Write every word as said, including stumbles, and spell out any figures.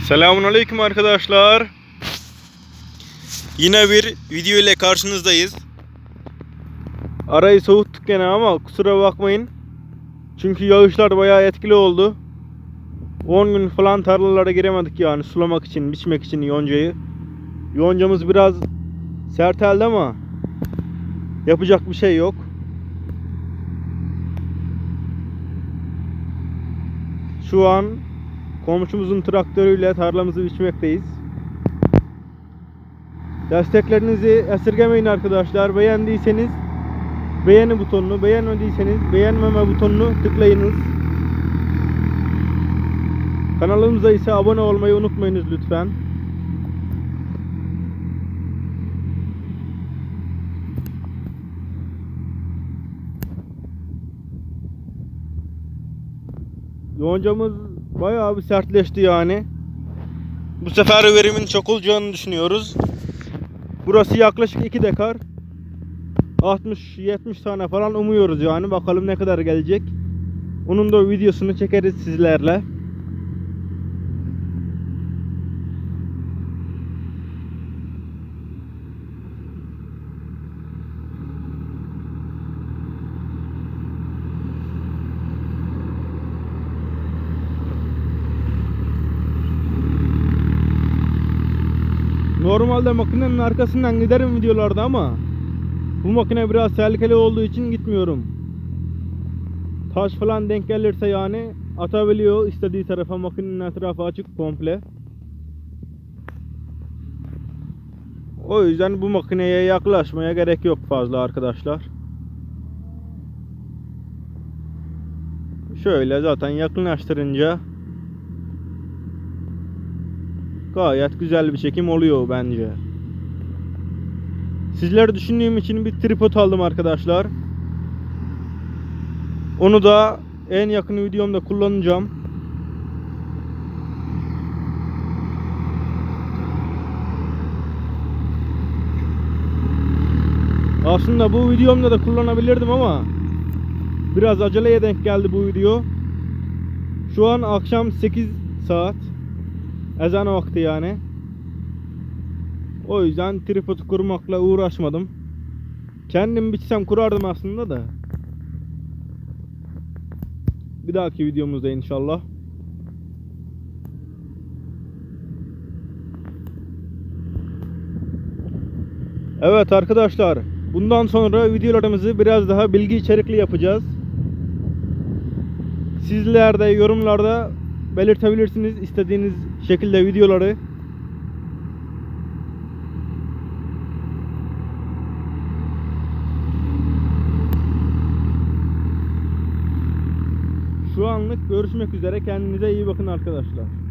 Selamünaleyküm arkadaşlar. Yine bir video ile karşınızdayız. Arayı soğuttuk gene ama kusura bakmayın. Çünkü yağışlar bayağı etkili oldu. on gün falan tarlalara giremedik yani sulamak için, biçmek için yoncayı. Yoncamız biraz serteldi ama yapacak bir şey yok. Şu an komşumuzun traktörüyle tarlamızı biçmekteyiz. Desteklerinizi esirgemeyin arkadaşlar. Beğendiyseniz beğeni butonunu, beğenmediyseniz beğenmeme butonunu tıklayınız. Kanalımıza ise abone olmayı unutmayınız lütfen. Yoncamız bayağı bir sertleşti yani. Bu sefer verimin çok olacağını düşünüyoruz. Burası yaklaşık iki dekar. altmış yetmiş tane falan umuyoruz yani. Bakalım ne kadar gelecek. Onun da videosunu çekeriz sizlerle. Normalde makinenin arkasından giderim videolarda ama bu makine biraz tehlikeli olduğu için gitmiyorum. Taş falan denk gelirse yani atabiliyor istediği tarafa, makinenin etrafı açık komple. O yüzden bu makineye yaklaşmaya gerek yok fazla arkadaşlar. Şöyle zaten yakınlaştırınca gayet güzel bir çekim oluyor bence. Sizleri düşündüğüm için bir tripod aldım arkadaşlar. Onu da en yakın videomda kullanacağım. Aslında bu videomda da kullanabilirdim ama biraz aceleye denk geldi bu video. Şu an akşam sekiz saat. Ezan vakti yani. O yüzden tripodu kurmakla uğraşmadım. Kendim biçsem kurardım aslında da. Bir dahaki videomuzda inşallah. Evet arkadaşlar, bundan sonra videolarımızı biraz daha bilgi içerikli yapacağız. Sizler de yorumlarda belirtebilirsiniz istediğiniz şekilde videoları. Şu anlık görüşmek üzere. Kendinize iyi bakın arkadaşlar.